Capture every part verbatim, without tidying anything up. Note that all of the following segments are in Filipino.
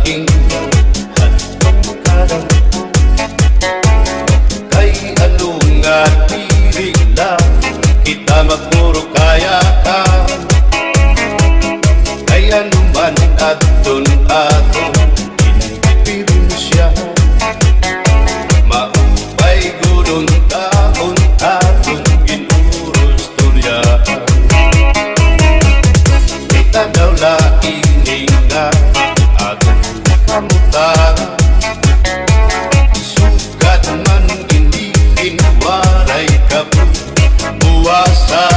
laing hadpang kay ano nga dili lang kita magpuro kaya ka kay ano man aton aton inipirensya maupay gudon taon aton ginuros turya kita daw laing nga aton kamutan sugat man hindi inwaray kabuwasa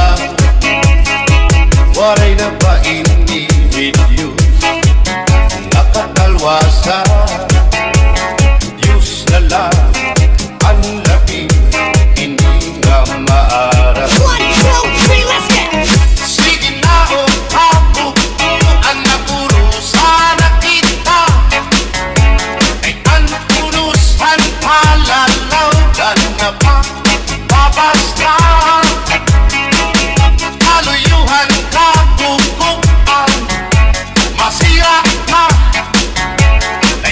waray na pa hindi video nakatalwasa Diyos na lang ang labi hindi nga maara One, two, three, let's get sige na o ako ang napuro sana kita ay ang punusan palalaw dan na pa babasta kaluyuhan kabukuan masira na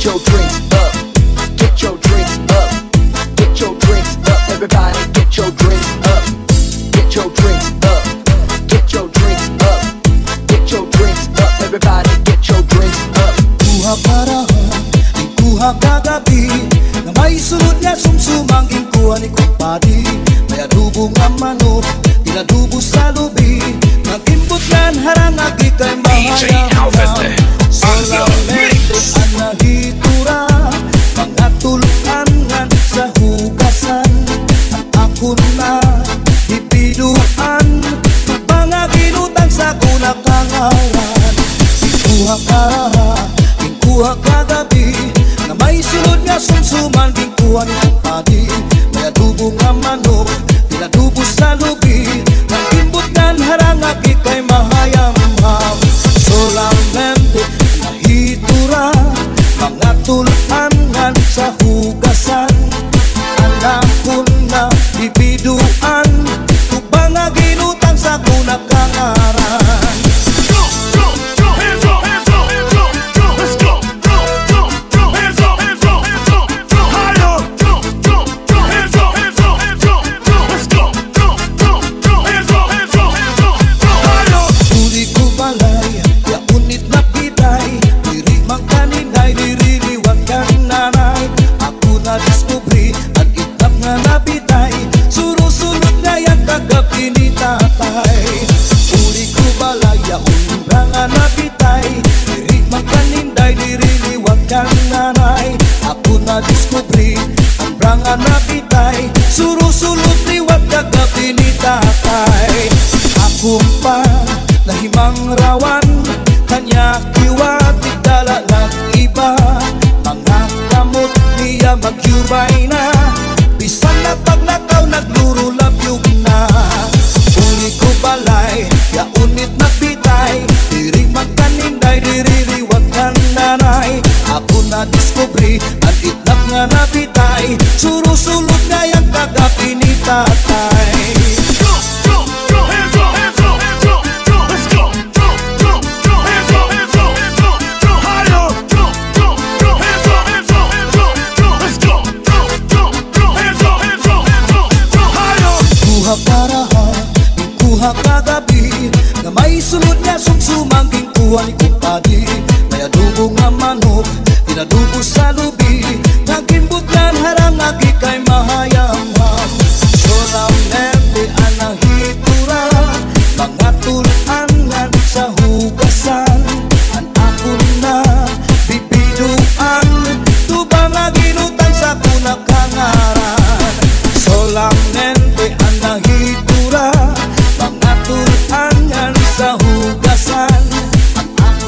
your drinks up, get your drinks up, get your drinks up. Everybody get your drinks up, get your drinks up, get your drinks up, get your drinks up. Everybody get your drinks up. Kuha karahan, ang kuha kagabi, na may sunod nga sumsumang kuha ni kumpadi. May adubo nga manok, tinadubo sa lubi, nagimbot nga harang agi kay mahayang. Solamente ang nahitura, mga tuluan nga sa hugasan. Ang ako na hipiluan, mga ginutang sa kunakangawan. Ikuha karaha, ikuha kagabi, na may sunod nga sumsuman, ikuha ni kumpadi. May adubo nga manok, tinadubo sa lubi, nagimbot nga harang agi kay mahayang. Solamente nahitura, mga tulangan sa hugasan. Alam ko na bibiduan, tubang nga ginutang sa kunakangaran. Diskubri ang brangan na bitay, surusulot liwat kagabi ni tatay. Ako pa nahimang rawan, kanya kiwat igdala lang iba. Mga kamot niya magyubay na, bisan na paglakaw nagluro labyog na. Uli ko balay, yaunit na bitay, diri magkaninday, diri liwat kan nanay. Ako na diskubri ang itlap nga nabitay, surusulot nga yung kagabi ni tatay. Kuha karaha, kuha kagabi, na may sunod nga sumsumang kuha ni kumpadi. May adubo nga manok, tinadubo sa lubi, nagimbot nga harang agi kay mahayang. Solamente ang nahitura, mga tulangan sa hugasan. Ang ako na bibiduan, tubang nga ginutang sa kunakangaran. Solamente ang nahitura, mga tulangan sa hugasan. Ang ako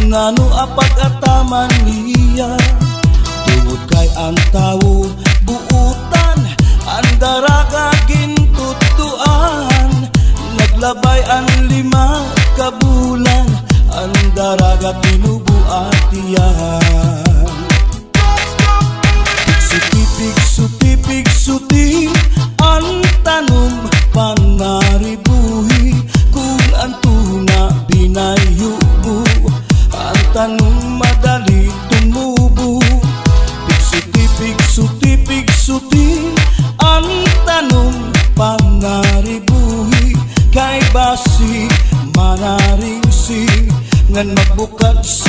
ngano apag ataman niya. Tungod kay ang tao buutan, ang daraga gintutuan. Naglabay ang lima ka bulan, ang daraga tinubuatian. Pigsuti, pigsuti, pigsuti, ang tanom panaribuhi. Kung ang tuna binayubo, ang tanom madali tumubo. Pigsuti, pigsuti, pigsuti, ang tanom panaribuhi. Kay basi manaring sing ngan magbukad